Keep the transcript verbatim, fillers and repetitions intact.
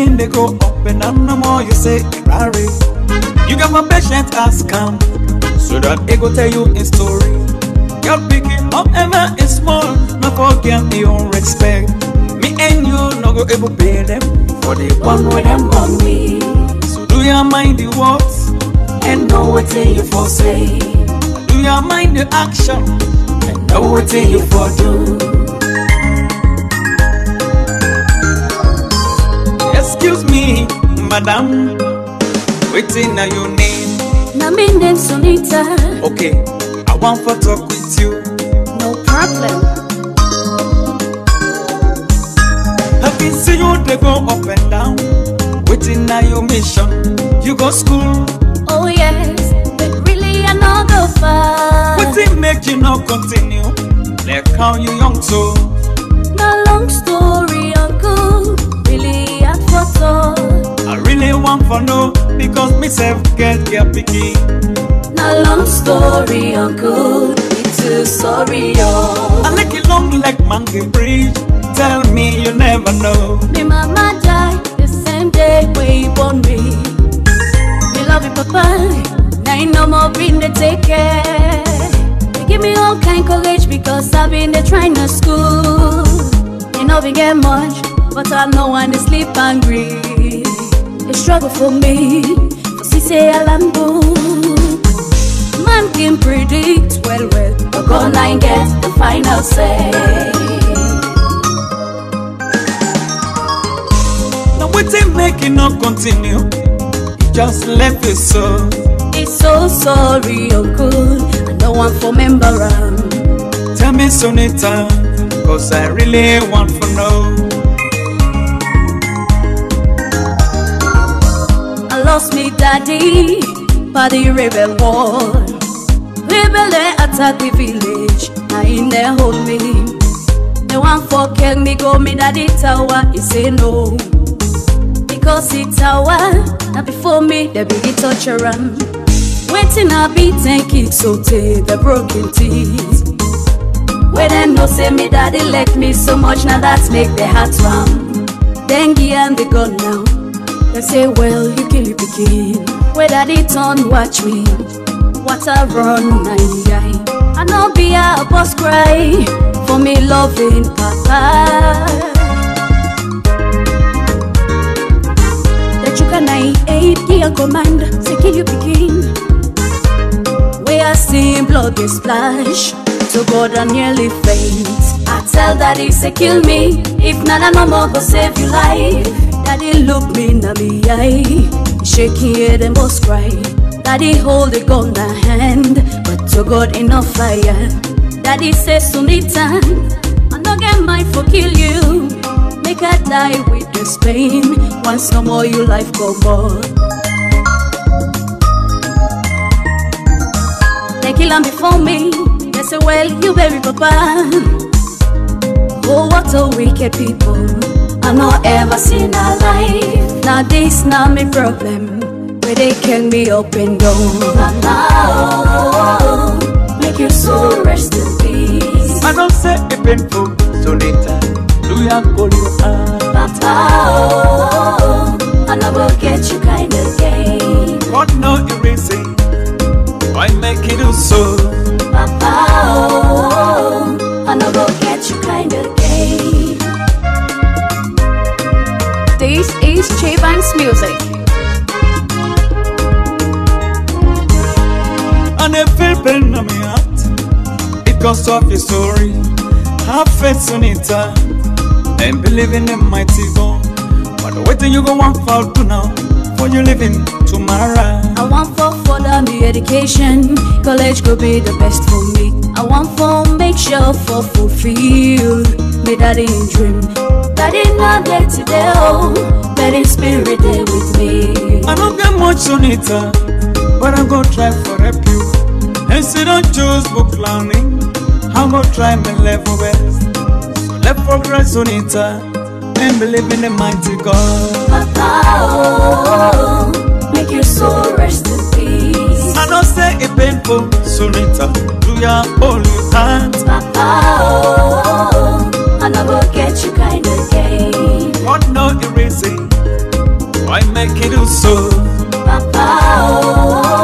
picking they go up and down no more. You say Rari. You got my patience as calm, so that it go tell you a story. You're picking up ever is small, not forget me own respect. Me and you no go able pay them for the one with them on me. So do you mind the words and know what you for say? Do you mind the action and know what you for do? Excuse me, madam, waiting now you name. Na me name Sonita. Okay, I want for talk with you. No problem. I can see you they go up and down, waiting now your mission. You go school. Oh yes, but really I not go far. What it make you not continue? They count you young so. No long story, uncle. Really I thought. I really want for no because myself get your picky. No long story, uncle. It's too sorry, yo. I like it long like monkey bridge. Tell me you never know. Me mama died the same day where you born me. Me love you, papa. Now you no more been to take care. You give me all kind courage because I've been there trying to school. You know we get much, but I know when they sleep hungry. They struggle for me, for she say I'll go. Man can predict well, well, but God line get the final say. Now what it make you not continue? You just left it so. It's so sorry, uncle. I know I'm for member. Um. Tell me, Sonita, cause I really want to know. I lost me daddy by the rebel war. Rebel they attack the village. I in there hold me. They want for kill me, go me daddy tower. He say no. Because it's tower. Now before me, they begin torture him. Waiting I beat and kick so take the broken teeth. Where they no say me daddy like me so much, now that's make the heart ram. Dengue and the gun now. They say, well, you kill your begin. Where daddy turn watch me. What I run, nine I know be a boss cry for me loving papa. That you can I eight give a command, say kill your begin. Where I see blood get splash, so God I nearly faint. I tell daddy say kill me, if none no more go save your life. Daddy look me in the eye, shaking head and boss cry. Daddy hold the gun in the hand, but to God enough fire. Daddy says Sonita, I no get mind for kill you. Make I die with this pain, once no more your life go more. They kill him before me, they say well you bury papa. Oh what a wicked people, I not ever seen a life. Now this not me problem, where they kill me up and down. But now, make your soul rest in peace. I don't say it painful, Sonita. Do ya call you out? But now, I never get you kind of game. What no erasing? Why make it do so? But now, I never get you kind of game. This is J-Bank's music. And I feel pain on my heart because of your story. Have faith, Sonita, and believe in the mighty God. But the way you go one fall to now, for you living tomorrow. I want for further me education, college could be the best for me. I want for make sure for fulfill me daddy in dream. Daddy not there today, oh, but in spirit there with me. I don't get much, Sonita, but I'm gonna try for help you. And say don't choose book learning, I'm gonna try my level best. So let's progress, Sonita, and believe in the mighty God. Papa, oh, make your soul rest in peace. I don't say it painful, Sonita, do ya hold your hands. Papa, oh, I never get you kind of game. What no erasing? Why make it do so? Papa, oh.